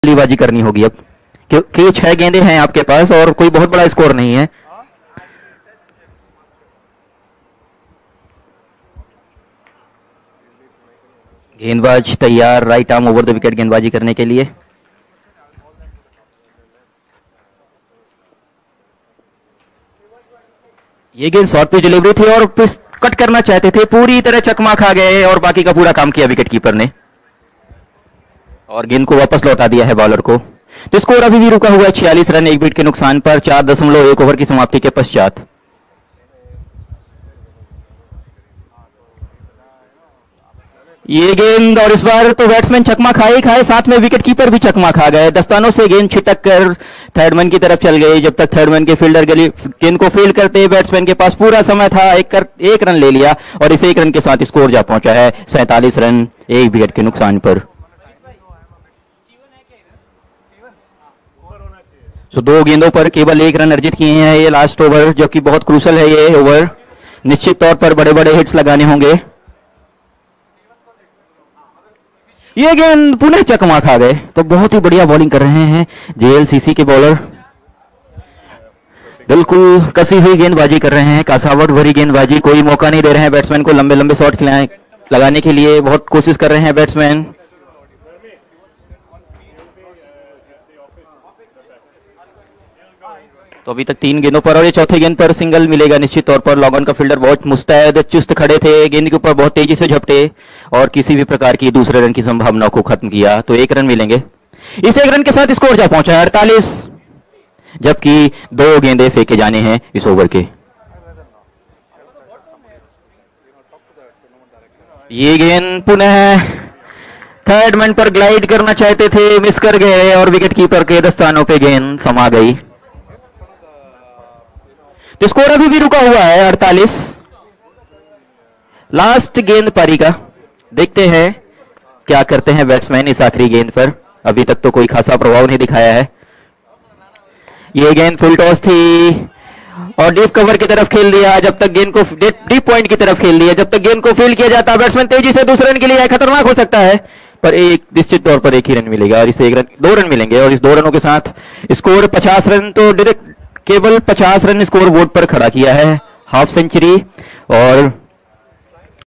बल्लेबाजी करनी होगी अब, क्योंकि 6 गेंदे हैं आपके पास और कोई बहुत बड़ा स्कोर नहीं है। गेंदबाज तैयार, right arm over the wicket गेंदबाजी करने के लिए। ये गेंद शॉर्ट पे डिलीवरी थी और कट करना चाहते थे, पूरी तरह चकमा खा गए और बाकी का पूरा काम किया विकेट कीपर ने और गेंद को वापस लौटा दिया है बॉलर को। तो स्कोर अभी भी रुका हुआ है 46 रन 1 विकेट के नुकसान पर 4.1 ओवर की समाप्ति के पश्चात। ये गेंद और इस बार तो बैट्समैन चकमा खाए ही खाए, साथ में विकेट कीपर भी चकमा खा गए। दस्तानों से गेंद छिटक कर थर्डमैन की तरफ चल गई। जब तक थर्डमैन के फील्डर गेंद को फील्ड करते बैट्समैन के पास पूरा समय था, एक रन ले लिया और इस 1 रन के साथ स्कोर जा पहुंचा है 47 रन 1 विकेट के नुकसान पर। तो 2 गेंदों पर केवल 1 रन अर्जित किए हैं। ये लास्ट ओवर जो कि बहुत क्रूशल है, ये ओवर निश्चित तौर पर बड़े बड़े हिट्स लगाने होंगे। ये गेंद पुनः चकमा खा गए। तो बहुत ही बढ़िया बॉलिंग कर रहे हैं जेएलसीसी के बॉलर, बिल्कुल कसी हुई गेंदबाजी कर रहे हैं, कसावट भरी गेंदबाजी, कोई मौका नहीं दे रहे हैं बैट्समैन को लंबे लंबे शॉट लगाने के लिए। बहुत कोशिश कर रहे हैं बैट्समैन। तो अभी तक 3 गेंदों पर और ये चौथे गेंद पर सिंगल मिलेगा निश्चित तौर पर। लॉगन का फील्डर बहुत मुस्तैद चुस्त खड़े थे, गेंद के ऊपर बहुत तेजी से झपटे और किसी भी प्रकार की दूसरे रन की संभावना को खत्म किया। तो 1 रन मिलेंगे। इस 1 रन के साथ स्कोर जा पहुंचा है 48, जबकि 2 गेंदे फेंके जाने हैं इस ओवर के। ये गेंद पुनः थर्ड मैन पर ग्लाइड करना चाहते थे, मिस कर गए और विकेट कीपर के दस्तानों पे गेंद समा गई। तो स्कोर अभी भी रुका हुआ है 48। लास्ट गेंद पारी का, देखते हैं क्या करते हैं बैट्समैन इस आखिरी गेंद पर। अभी तक तो कोई खासा प्रभाव नहीं दिखाया है। ये गेंद फुल टॉस थी और डीप कवर की तरफ खेल दिया। जब तक गेंद को डीप पॉइंट की तरफ खेल दिया, जब तक गेंद को फील्ड किया जाता, बैट्समैन तेजी से दूसरे रन के लिए खतरनाक हो सकता है, पर एक निश्चित तौर पर 1 ही रन मिलेगा और इस 2 रन मिलेंगे और इस 2 रनों के साथ स्कोर 50 रन। तो डायरेक्ट केवल 50 रन स्कोर बोर्ड पर खड़ा किया है, हाफ सेंचुरी। और